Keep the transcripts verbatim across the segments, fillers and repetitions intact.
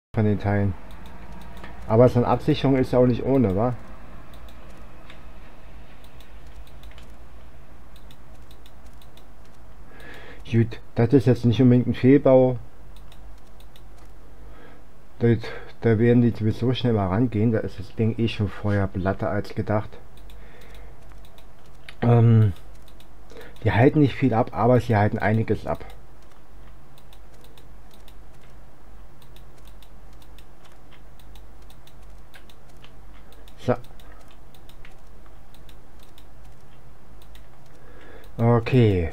von den Teilen. Aber so eine Absicherung ist ja auch nicht ohne, wa? Gut, das ist jetzt nicht unbedingt ein Fehlbau. Da, da werden die sowieso schnell mal rangehen. Da ist das Ding eh schon vorher platter als gedacht. Ähm, die halten nicht viel ab, aber sie halten einiges ab. So. Okay.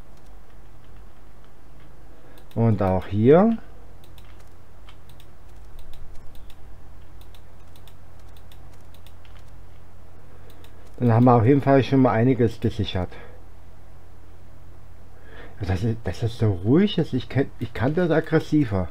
Und auch hier. Dann haben wir auf jeden Fall schon mal einiges gesichert. Das ist, das ist so ruhig, dass ich, ich kannte das aggressiver.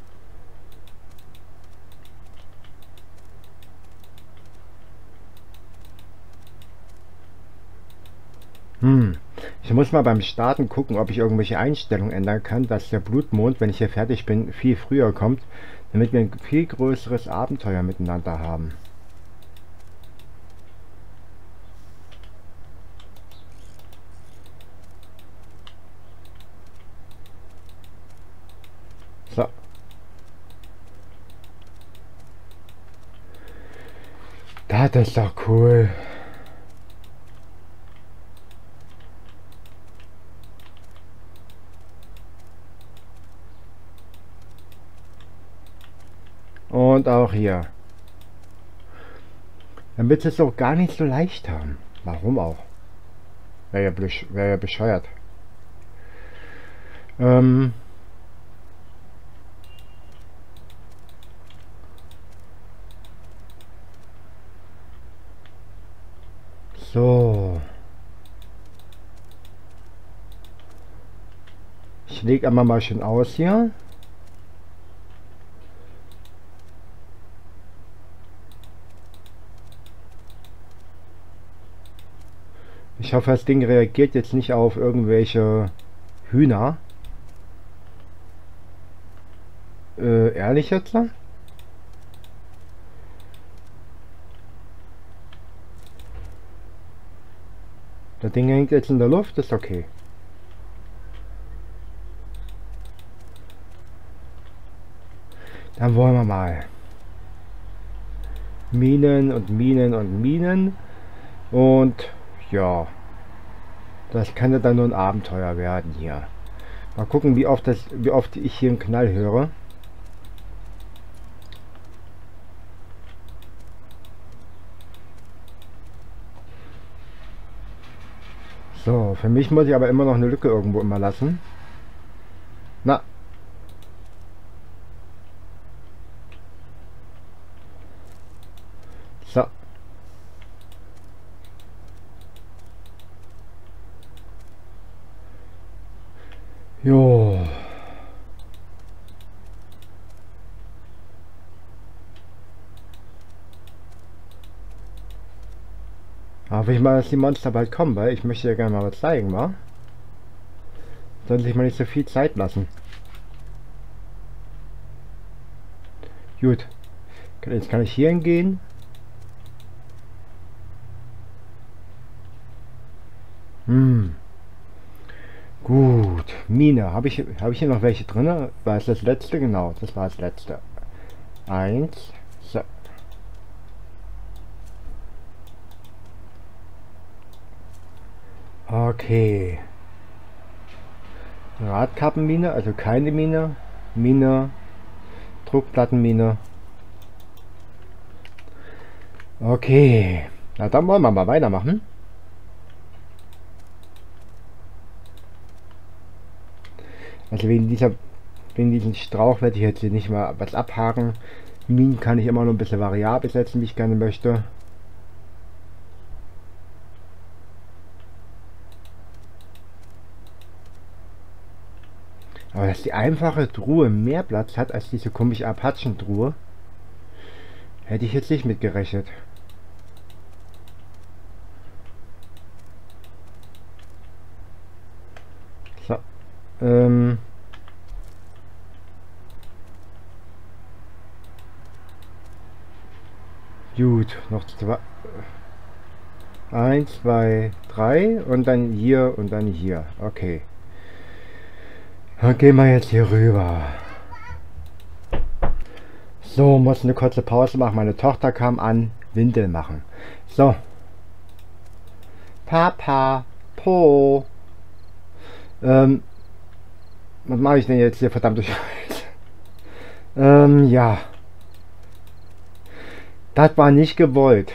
Hm. Ich muss mal beim Starten gucken, ob ich irgendwelche Einstellungen ändern kann, dass der Blutmond, wenn ich hier fertig bin, viel früher kommt, damit wir ein viel größeres Abenteuer miteinander haben. So. Das ist doch cool. Und auch hier. Damit sie es auch gar nicht so leicht haben. Warum auch? Wäre ja, besch wär ja bescheuert. Ähm. So. Ich lege einmal mal schön aus hier. Ich hoffe, das Ding reagiert jetzt nicht auf irgendwelche Hühner. Äh, ehrlich jetzt? Das Ding hängt jetzt in der Luft, ist okay. Dann wollen wir mal. Minen und Minen und Minen. Und ja, das kann ja dann nur ein Abenteuer werden hier. Mal gucken, wie oft, das, wie oft ich hier einen Knall höre. So, für mich muss ich aber immer noch eine Lücke irgendwo immer lassen. Na. So. Jo. Hoffe ich mal, dass die Monster bald kommen, weil ich möchte ja gerne mal was zeigen, wa? Sollen sich mal nicht so viel Zeit lassen. Gut. Jetzt kann ich hier hingehen. Hm. Gut. Mine. Habe ich, hab ich hier noch welche drin? War es das letzte? Genau, das war das letzte. Eins. So. Okay. Radkappenmine, also keine Mine. Mine. Druckplattenmine. Okay. Na dann wollen wir mal weitermachen. Also wegen dieser wegen diesem Strauch werde ich jetzt hier nicht mal was abhaken. Minen kann ich immer noch ein bisschen variabel setzen, wie ich gerne möchte. Aber dass die einfache Truhe mehr Platz hat als diese komische Apachen-Truhe, hätte ich jetzt nicht mitgerechnet. So. Ähm. Gut, noch zwei. Eins, zwei, drei und dann hier und dann hier. Okay. Dann gehen wir jetzt hier rüber. So, muss eine kurze Pause machen. Meine Tochter kam an. Windel machen. So. Papa. Po. Ähm. Was mache ich denn jetzt hier? Verdammt durch. ähm, ja. Das war nicht gewollt.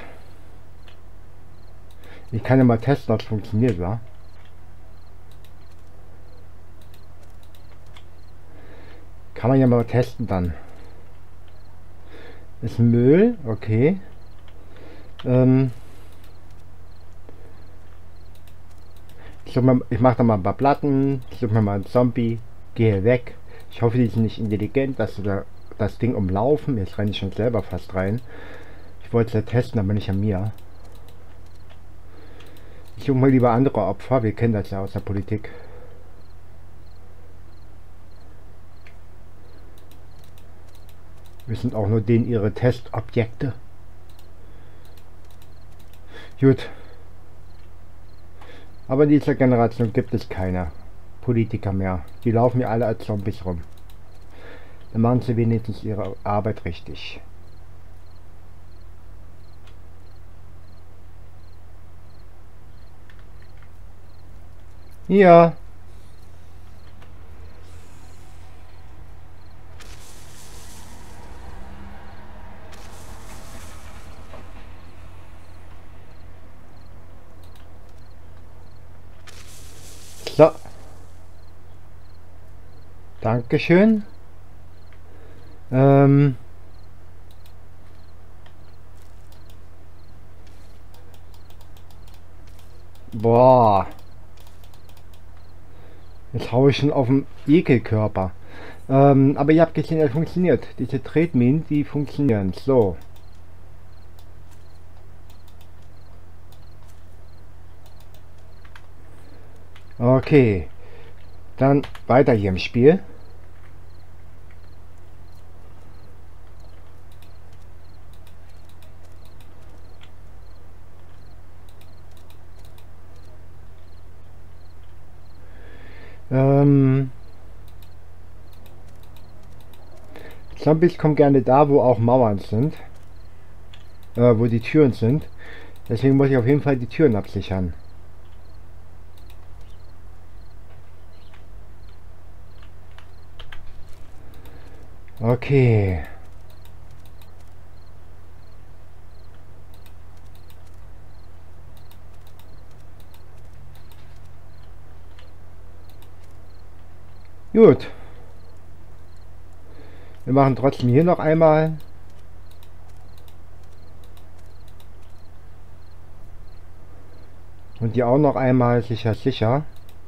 Ich kann ja mal testen, ob es funktioniert, wa? Kann man ja mal testen dann. Ist Müll, okay. Ähm. Ich, such mal, ich mache da mal ein paar Platten. Ich suche mir mal einen Zombie. Gehe weg. Ich hoffe, die sind nicht intelligent, dass sie da das Ding umlaufen. Jetzt renne ich schon selber fast rein. Ich wollte es ja testen, aber nicht an mir. Ich suche mal lieber andere Opfer. Wir kennen das ja aus der Politik. Wir sind auch nur denen ihre Testobjekte. Gut. Aber in dieser Generation gibt es keine Politiker mehr. Die laufen ja alle als Zombies rum. Dann machen sie wenigstens ihre Arbeit richtig. Ja. So. Dankeschön. Ähm. Boah. Jetzt haue ich schon auf den Ekelkörper. Ähm, aber ihr habt gesehen, es funktioniert. Diese Tretminen, die funktionieren. So. Okay. Dann weiter hier im Spiel. Ähm, Zombies kommen gerne da, wo auch Mauern sind. Äh, wo die Türen sind. Deswegen muss ich auf jeden Fall die Türen absichern. Okay. Gut. Wir machen trotzdem hier noch einmal. Und die auch noch einmal, sicher, sicher.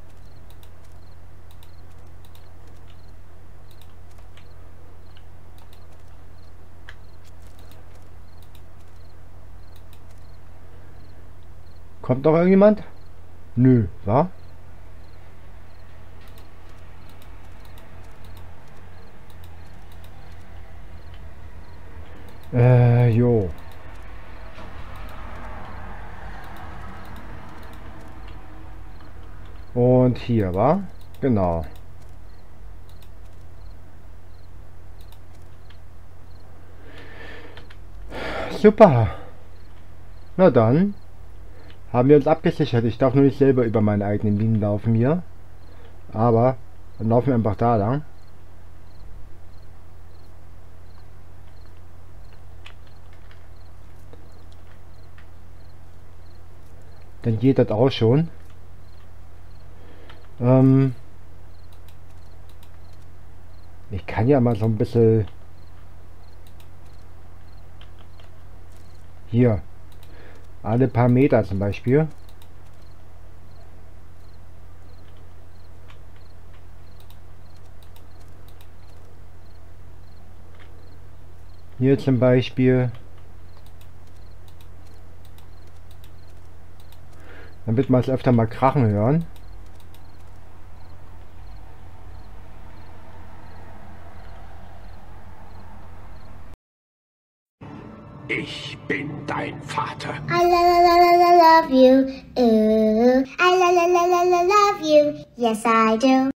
Kommt noch irgendjemand? Nö, wa? Äh, jo. Und hier, wa? Genau. Super. Na dann. Haben wir uns abgesichert. Ich darf nur nicht selber über meine eigenen Minen laufen hier. Aber dann laufen wir einfach da lang. Dann geht das auch schon. Ähm ich kann ja mal so ein bisschen hier alle paar Meter zum Beispiel. Hier zum Beispiel. Damit wir es öfter mal krachen hören. Ich bin dein Vater. I la la la la la love you. Ooh. I la la la la la love you. Yes, I do.